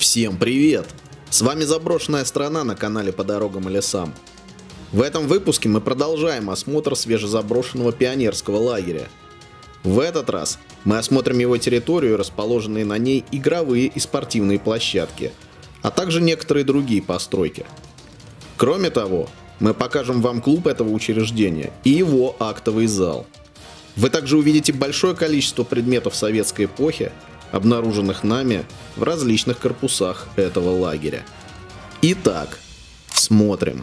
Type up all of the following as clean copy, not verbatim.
Всем привет! С вами заброшенная страна на канале По дорогам и лесам. В этом выпуске мы продолжаем осмотр свежезаброшенного пионерского лагеря. В этот раз мы осмотрим его территорию, расположенные на ней игровые и спортивные площадки, а также некоторые другие постройки. Кроме того, мы покажем вам клуб этого учреждения и его актовый зал. Вы также увидите большое количество предметов советской эпохи, обнаруженных нами в различных корпусах этого лагеря. Итак, смотрим.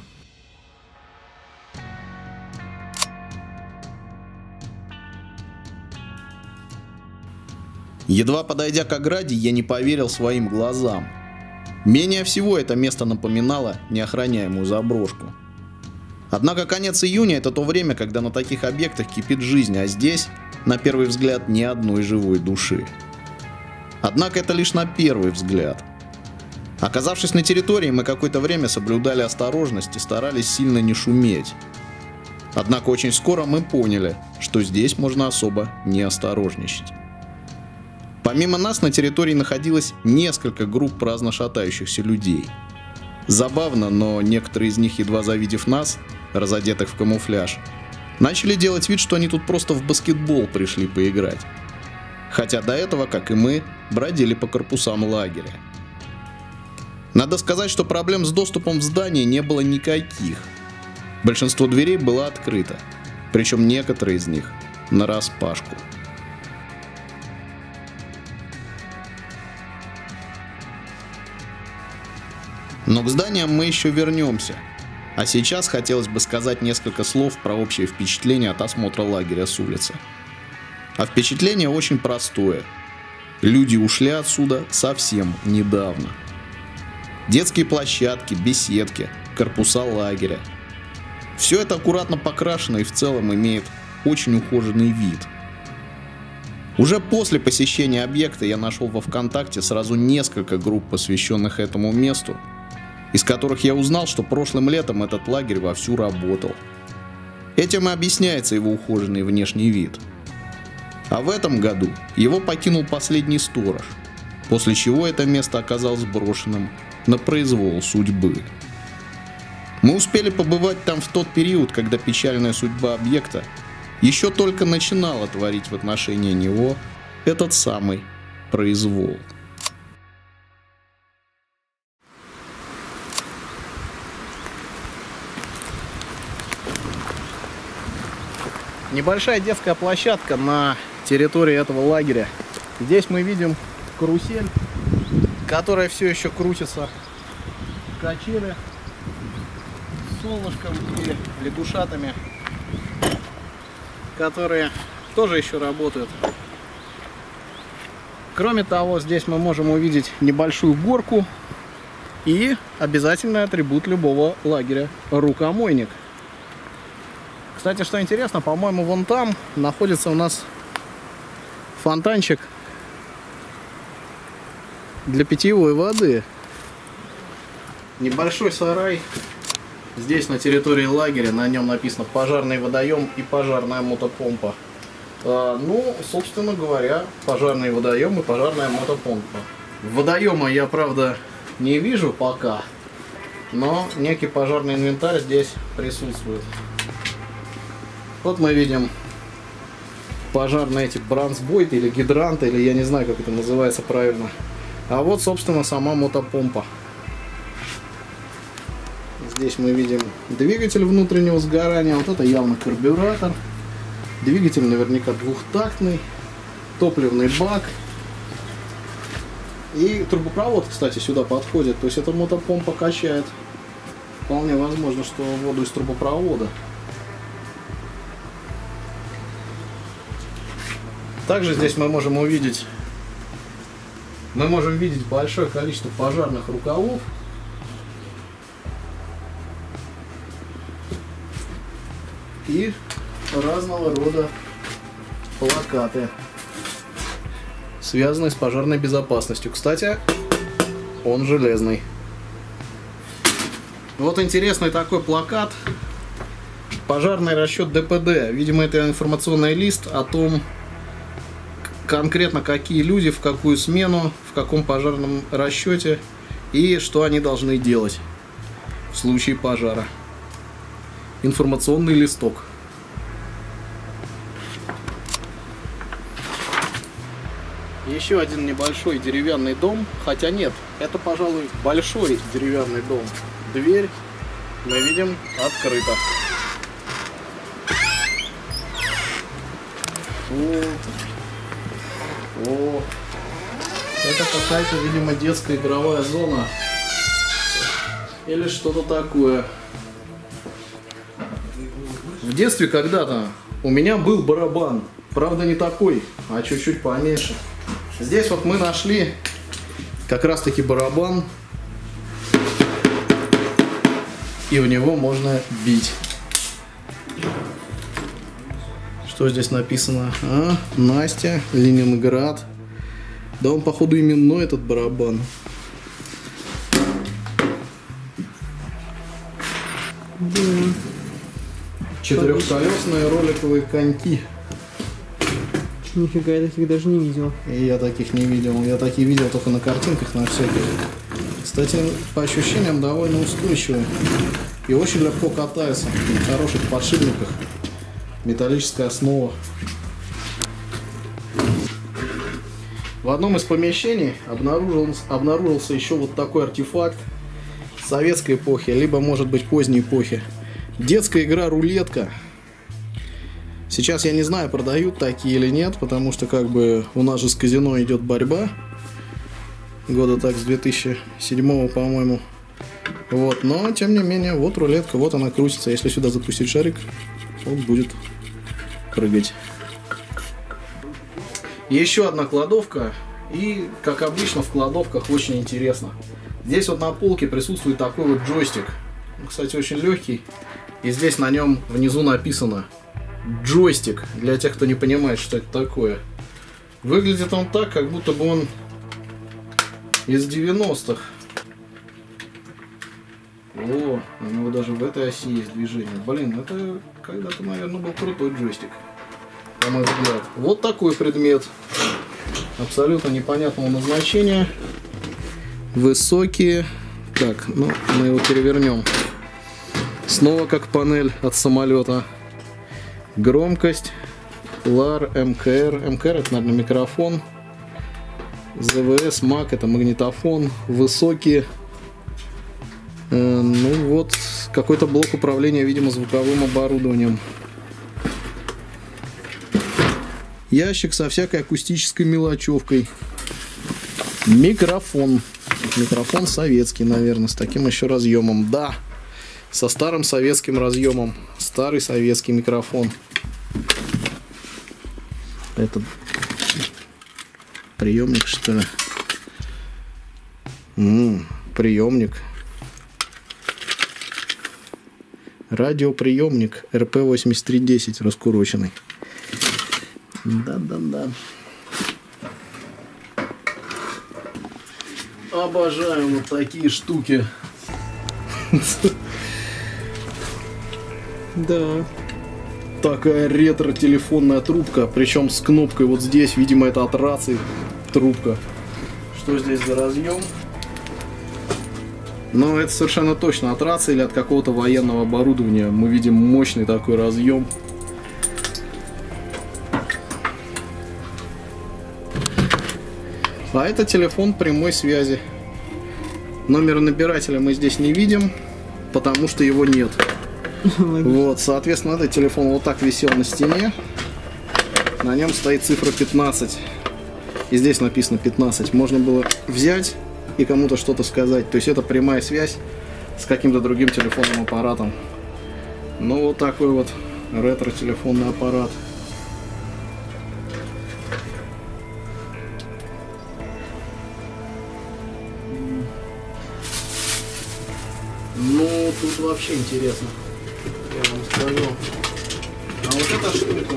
Едва подойдя к ограде, я не поверил своим глазам. Менее всего это место напоминало неохраняемую заброшку. Однако конец июня — это то время, когда на таких объектах кипит жизнь, а здесь, на первый взгляд, ни одной живой души. Однако это лишь на первый взгляд. Оказавшись на территории, мы какое-то время соблюдали осторожность и старались сильно не шуметь. Однако очень скоро мы поняли, что здесь можно особо не осторожничать. Помимо нас на территории находилось несколько групп праздно шатающихся людей. Забавно, но некоторые из них, едва завидев нас, разодетых в камуфляж, начали делать вид, что они тут просто в баскетбол пришли поиграть. Хотя до этого, как и мы, бродили по корпусам лагеря. Надо сказать, что проблем с доступом в здание не было никаких. Большинство дверей было открыто, причем некоторые из них нараспашку. Но к зданиям мы еще вернемся. А сейчас хотелось бы сказать несколько слов про общее впечатление от осмотра лагеря с улицы. А впечатление очень простое. Люди ушли отсюда совсем недавно. Детские площадки, беседки, корпуса лагеря. Все это аккуратно покрашено и в целом имеет очень ухоженный вид. Уже после посещения объекта я нашел во ВКонтакте сразу несколько групп, посвященных этому месту, из которых я узнал, что прошлым летом этот лагерь вовсю работал. Этим и объясняется его ухоженный внешний вид. А в этом году его покинул последний сторож, после чего это место оказалось брошенным на произвол судьбы. Мы успели побывать там в тот период, когда печальная судьба объекта еще только начинала творить в отношении него этот самый произвол. Небольшая детская площадка на территории этого лагеря. Здесь мы видим карусель, которая все еще крутится, качели с солнышком и лягушатами, которые тоже еще работают. Кроме того, здесь мы можем увидеть небольшую горку и обязательный атрибут любого лагеря — рукомойник. Кстати, что интересно, по-моему, вон там находится у нас фонтанчик для питьевой воды. Небольшой сарай здесь на территории лагеря, на нем написано «Пожарный водоем» и «Пожарная мотопомпа». Ну, собственно говоря, пожарный водоем и пожарная мотопомпа. Водоема я, правда, не вижу пока, но некий пожарный инвентарь здесь присутствует. Вот мы видим пожарные эти бронзбойты или гидранты, или я не знаю, как это называется правильно. А вот, собственно, сама мотопомпа. Здесь мы видим двигатель внутреннего сгорания. Вот это явно карбюратор. Двигатель наверняка двухтактный. Топливный бак. И трубопровод, кстати, сюда подходит. То есть эта мотопомпа качает. Вполне возможно, что воду из трубопровода. Также здесь мы можем видеть большое количество пожарных рукавов. И разного рода плакаты, связанные с пожарной безопасностью. Кстати, он железный. Вот интересный такой плакат. Пожарный расчет ДПД. Видимо, это информационный лист о том, конкретно какие люди, в какую смену, в каком пожарном расчете и что они должны делать в случае пожара. Информационный листок. Еще один небольшой деревянный дом, хотя нет, это, пожалуй, большой деревянный дом. Дверь, мы видим, открыта. О, это какая-то, видимо, детская игровая зона. Или что-то такое. В детстве когда-то у меня был барабан. Правда, не такой, а чуть-чуть поменьше. Здесь вот мы нашли как раз-таки барабан. И в него можно бить. Что здесь написано? Настя, Ленинград. Да он, походу, именной, этот барабан. Да. Четырехколесные роликовые коньки. Нифига, я таких даже не видел. И я таких не видел. Я такие видел только на картинках, на всяких. Кстати, по ощущениям довольно устойчивые. И очень легко катаются. На хороших подшипниках. Металлическая основа. В одном из помещений обнаружился еще вот такой артефакт советской эпохи, либо, может быть, поздней эпохи. Детская игра рулетка. Сейчас я не знаю, продают такие или нет, потому что как бы у нас же с казино идет борьба. Года так с 2007, по-моему. Вот, но тем не менее, вот рулетка, вот она крутится. Если сюда запустить шарик, он будет прыгать. Еще одна кладовка. И, как обычно, в кладовках очень интересно. Здесь вот на полке присутствует такой вот джойстик. Он, кстати, очень легкий. И здесь на нем внизу написано джойстик. Для тех, кто не понимает, что это такое. Выглядит он так, как будто бы он из 90-х. О, у него даже в этой оси есть движение. Блин, это когда-то, наверное, был крутой джойстик. На мой взгляд. Вот такой предмет. Абсолютно непонятного назначения. Высокие. Так, ну, мы его перевернем. Снова как панель от самолета. Громкость. LAR, МКР. МКР это, наверное, микрофон. ЗВС, МАК это магнитофон. Высокие. Ну вот, какой-то блок управления, видимо, звуковым оборудованием. Ящик со всякой акустической мелочевкой. Микрофон. Микрофон советский, наверное, с таким еще разъемом. Да, со старым советским разъемом. Старый советский микрофон. Это приемник, что ли? Приемник. Радиоприемник РП-8310 раскуроченный. Да. Обожаю вот такие штуки. Да. Такая ретро-телефонная трубка, причем с кнопкой вот здесь, видимо, это от рации трубка. Что здесь за разъем? Ну, это совершенно точно от рации или от какого-то военного оборудования. Мы видим мощный такой разъем. А это телефон прямой связи. Номера набирателя мы здесь не видим, потому что его нет. Вот, соответственно, этот телефон вот так висел на стене. На нем стоит цифра 15. И здесь написано 15. Можно было взять и кому-то что-то сказать. То есть это прямая связь с каким-то другим телефонным аппаратом. Ну вот такой вот ретро-телефонный аппарат. Ну, тут вообще интересно, я вам скажу. А вот эта штука,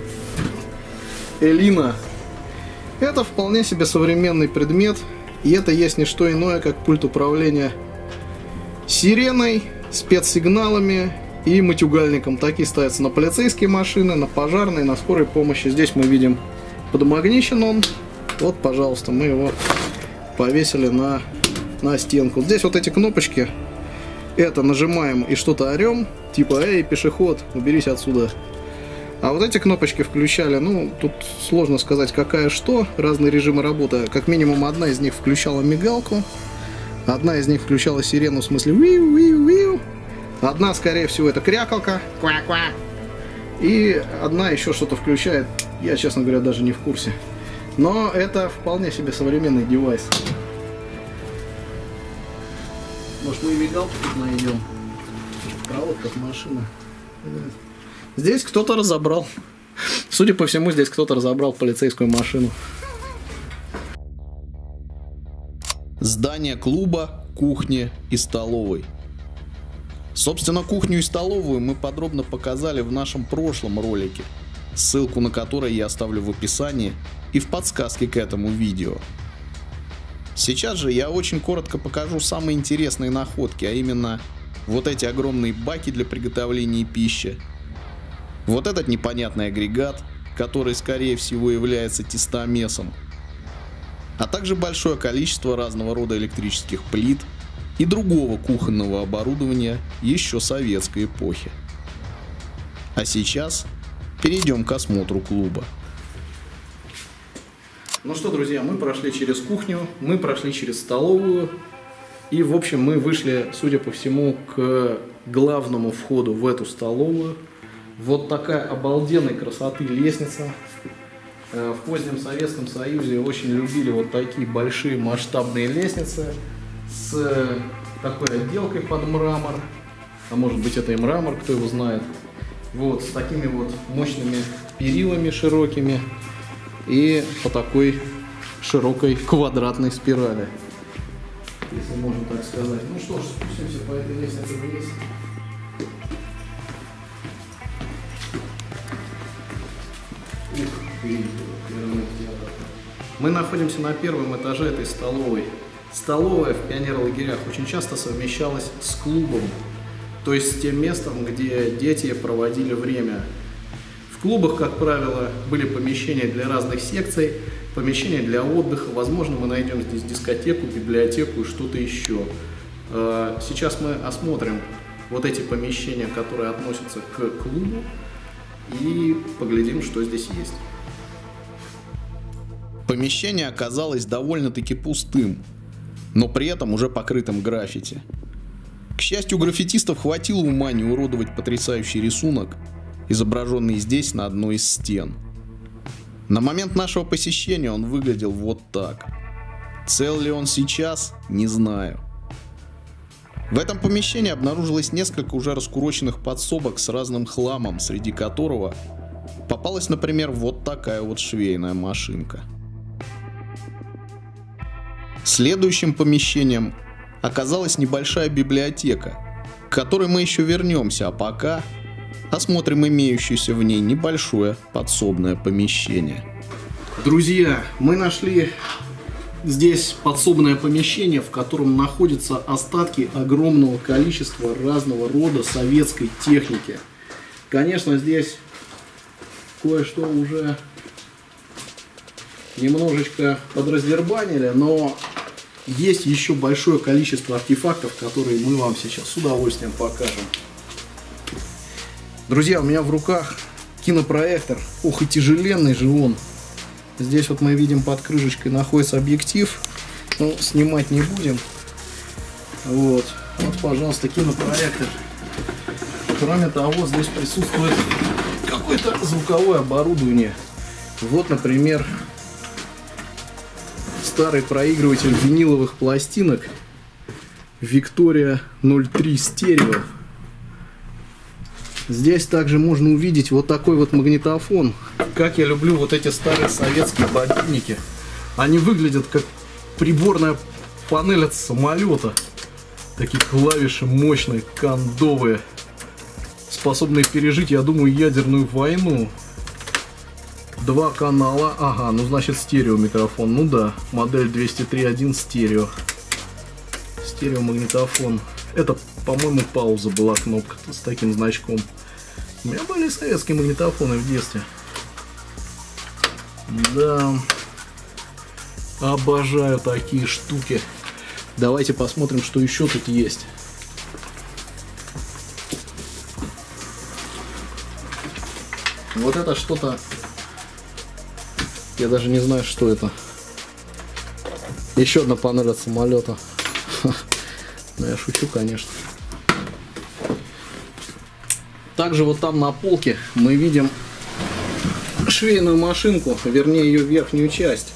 Элина, это вполне себе современный предмет. И это есть не что иное, как пульт управления сиреной, спецсигналами и матюгальником. Такие ставятся на полицейские машины, на пожарные, на скорой помощи. Здесь мы видим подмагничен он. Вот, пожалуйста, мы его повесили на на стенку. Здесь вот эти кнопочки. Это нажимаем и что-то орем. Типа, эй, пешеход, уберись отсюда. А вот эти кнопочки включали, ну, тут сложно сказать, какая что. Разные режимы работы. Как минимум, одна из них включала мигалку. Одна из них включала сирену, в смысле виу-виу-виу. Одна, скорее всего, это крякалка. Ква-ква. И одна еще что-то включает. Я, честно говоря, даже не в курсе. Но это вполне себе современный девайс. Может, мы и мигалку тут найдем. Проводка от машины. Здесь кто-то разобрал. Судя по всему, здесь кто-то разобрал полицейскую машину. Здание клуба, кухни и столовой. Собственно, кухню и столовую мы подробно показали в нашем прошлом ролике, ссылку на который я оставлю в описании и в подсказке к этому видео. Сейчас же я очень коротко покажу самые интересные находки, а именно вот эти огромные баки для приготовления пищи, вот этот непонятный агрегат, который скорее всего является тестомесом, а также большое количество разного рода электрических плит и другого кухонного оборудования еще советской эпохи. А сейчас перейдем к осмотру клуба. Ну что, друзья, мы прошли через кухню, мы прошли через столовую, и, в общем, мы вышли, судя по всему, к главному входу в эту столовую. Вот такая обалденной красоты лестница. В позднем Советском Союзе очень любили вот такие большие масштабные лестницы с такой отделкой под мрамор, а может быть это и мрамор, кто его знает. Вот, с такими вот мощными перилами широкими и по такой широкой квадратной спирали, если можно так сказать. Ну что ж, спустимся по этой лестнице вниз. Мы находимся на первом этаже этой столовой. Столовая в пионерлагерях очень часто совмещалась с клубом, то есть с тем местом, где дети проводили время. В клубах, как правило, были помещения для разных секций, помещения для отдыха. Возможно, мы найдем здесь дискотеку, библиотеку и что-то еще. Сейчас мы осмотрим вот эти помещения, которые относятся к клубу, и поглядим, что здесь есть. Помещение оказалось довольно-таки пустым, но при этом уже покрытым граффити. К счастью, граффитистов хватило ума не уродовать потрясающий рисунок, изображенный здесь на одной из стен. На момент нашего посещения он выглядел вот так. Цел ли он сейчас, не знаю. В этом помещении обнаружилось несколько уже раскуроченных подсобок с разным хламом, среди которого попалась, например, вот такая вот швейная машинка. Следующим помещением оказалась небольшая библиотека, к которой мы еще вернемся, а пока осмотрим имеющееся в ней небольшое подсобное помещение. Друзья, мы нашли здесь подсобное помещение, в котором находятся остатки огромного количества разного рода советской техники. Конечно, здесь кое-что уже немножечко подраздербанили, но есть еще большое количество артефактов, которые мы вам сейчас с удовольствием покажем. Друзья, у меня в руках кинопроектор. Ох, и тяжеленный же он. Здесь вот мы видим, под крышечкой находится объектив. Ну, снимать не будем. Вот, пожалуйста, кинопроектор. Кроме того, здесь присутствует какое-то звуковое оборудование. Вот, например, старый проигрыватель виниловых пластинок Victoria 03 стерео. Здесь также можно увидеть вот такой вот магнитофон. Как я люблю вот эти старые советские бобинники. Они выглядят как приборная панель от самолета. Такие клавиши мощные, кондовые, способные пережить, я думаю, ядерную войну. Два канала, ага, ну значит стерео микрофон, ну да, модель 203.1 стерео. Стерео магнитофон. Это, по-моему, пауза была, кнопка с таким значком. У меня были советские магнитофоны в детстве. Да, обожаю такие штуки. Давайте посмотрим, что еще тут есть. Вот это что-то... Я даже не знаю, что это. Еще одна панель от самолета. Ну, я шучу, конечно. Также вот там на полке мы видим швейную машинку, вернее ее верхнюю часть.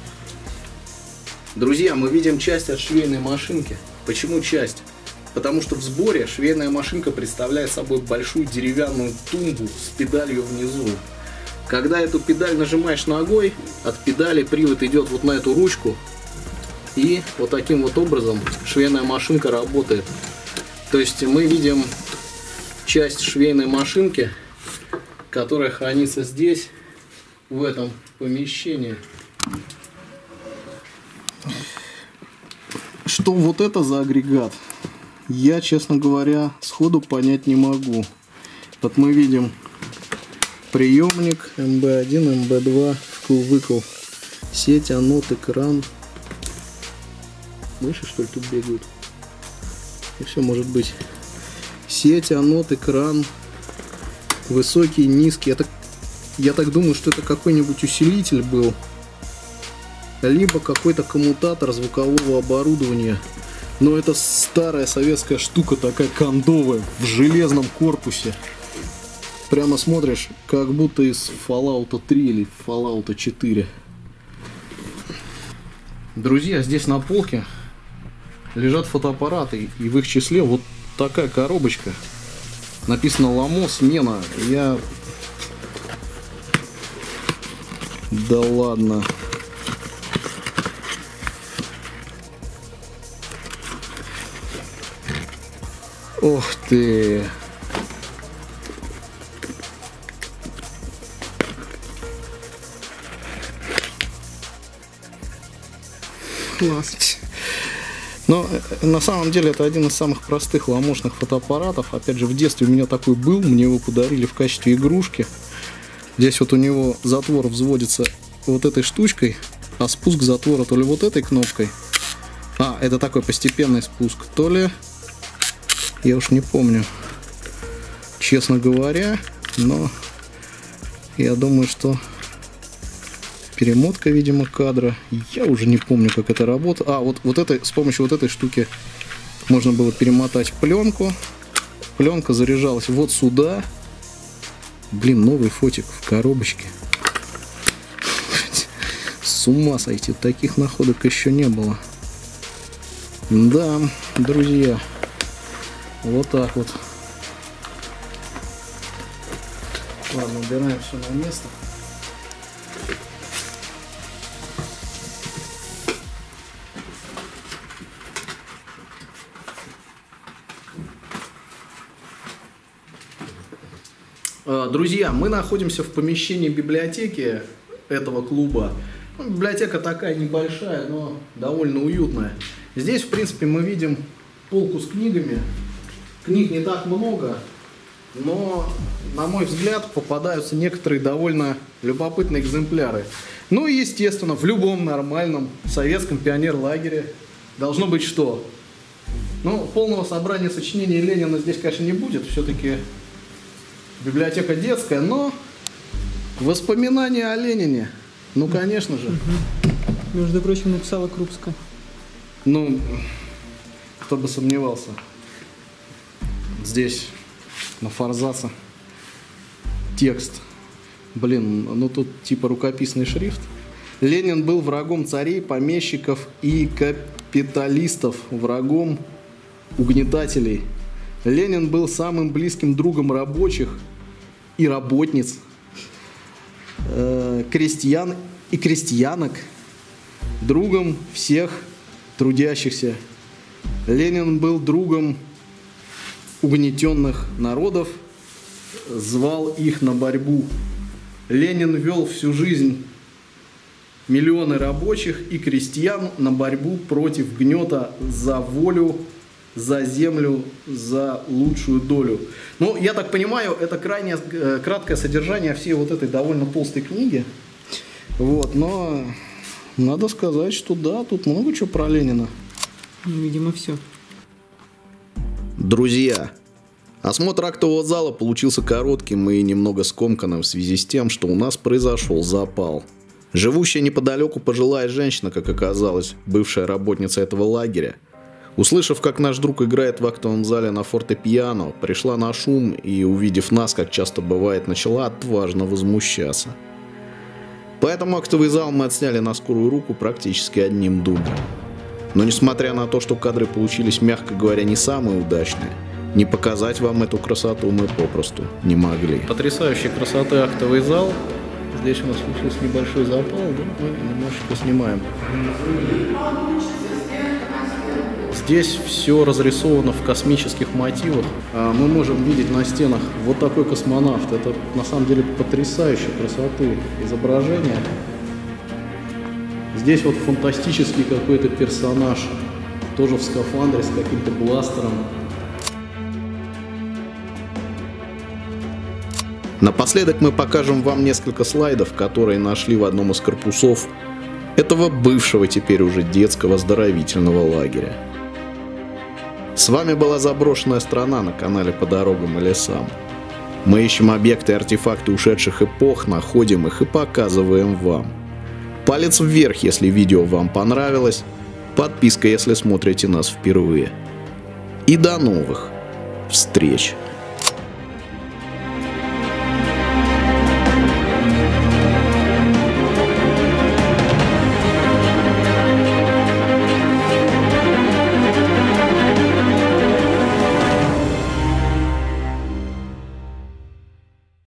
Друзья, мы видим часть от швейной машинки. Почему часть? Потому что в сборе швейная машинка представляет собой большую деревянную тумбу с педалью внизу. Когда эту педаль нажимаешь ногой, от педали привод идет вот на эту ручку. И вот таким вот образом швейная машинка работает. То есть мы видим часть швейной машинки, которая хранится здесь, в этом помещении. Что вот это за агрегат? Я, честно говоря, сходу понять не могу. Вот мы видим приемник МБ1, МБ2, вкл-выкл, сеть, анод, экран. Мыши, что ли, тут бегают? И все может быть. Сеть, анод, экран, высокий, низкий. Я так думаю, что это какой-нибудь усилитель был. Либо какой-то коммутатор звукового оборудования. Но это старая советская штука, такая кондовая, в железном корпусе. Прямо смотришь, как будто из Fallout 3 или Fallout 4. Друзья, здесь на полке лежат фотоаппараты, и в их числе вот такая коробочка. Написано Ламо, смена. Да ладно. Ох ты. Класс. Но на самом деле это один из самых простых ламошных фотоаппаратов. Опять же, в детстве у меня такой был, мне его подарили в качестве игрушки. Здесь вот у него затвор взводится вот этой штучкой, а спуск затвора то ли вот этой кнопкой. А, это такой постепенный спуск, то ли... Я уж не помню, честно говоря, но я думаю, что перемотка, видимо, кадра. Я уже не помню, как это работает. А, вот это, с помощью вот этой штуки можно было перемотать пленку. Пленка заряжалась вот сюда. Блин, новый фотик в коробочке. С ума сойти, таких находок еще не было. Да, друзья. Вот так вот. Ладно, убираем все на место. Друзья, мы находимся в помещении библиотеки этого клуба. Библиотека такая небольшая, но довольно уютная. Здесь, в принципе, мы видим полку с книгами. Книг не так много, но, на мой взгляд, попадаются некоторые довольно любопытные экземпляры. Ну и, естественно, в любом нормальном советском пионерлагере должно быть что? Ну, полного собрания сочинений Ленина здесь, конечно, не будет. Все-таки библиотека детская, но воспоминания о Ленине. Ну, конечно же. Между прочим, написала Крупская. Ну, кто бы сомневался. Здесь на форзаце текст. Блин, ну тут типа рукописный шрифт. Ленин был врагом царей, помещиков и капиталистов, врагом угнетателей. Ленин был самым близким другом рабочих и работниц, крестьян и крестьянок, другом всех трудящихся. Ленин был другом угнетенных народов, звал их на борьбу. Ленин вел всю жизнь миллионы рабочих и крестьян на борьбу против гнета за волю, за землю, за лучшую долю. Ну, я так понимаю, это крайне краткое содержание всей вот этой довольно толстой книги. Вот, но надо сказать, что да, тут много чего про Ленина. Видимо, все. Друзья, осмотр актового зала получился коротким и немного скомканным в связи с тем, что у нас произошел запал. Живущая неподалеку пожилая женщина, как оказалось, бывшая работница этого лагеря, услышав, как наш друг играет в актовом зале на фортепиано, пришла на шум и, увидев нас, как часто бывает, начала отважно возмущаться. Поэтому актовый зал мы отсняли на скорую руку практически одним дублем. Но несмотря на то, что кадры получились, мягко говоря, не самые удачные, не показать вам эту красоту мы попросту не могли. Потрясающей красоты актовый зал. Здесь у нас случился небольшой запал, да? Мы немножечко снимаем. Здесь все разрисовано в космических мотивах. Мы можем видеть на стенах вот такой космонавт. Это на самом деле потрясающей красоты изображение. Здесь вот фантастический какой-то персонаж, тоже в скафандре с каким-то бластером. Напоследок мы покажем вам несколько слайдов, которые нашли в одном из корпусов этого бывшего теперь уже детского оздоровительного лагеря. С вами была Заброшенная страна на канале По дорогам и лесам. Мы ищем объекты и артефакты ушедших эпох, находим их и показываем вам. Палец вверх, если видео вам понравилось. Подписка, если смотрите нас впервые. И до новых встреч!